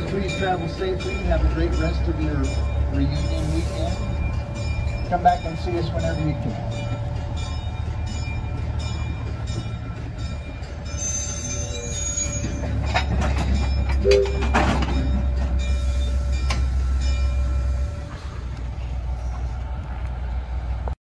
Please travel safely. Have a great rest of your reunion weekend. Come back and see us whenever you can.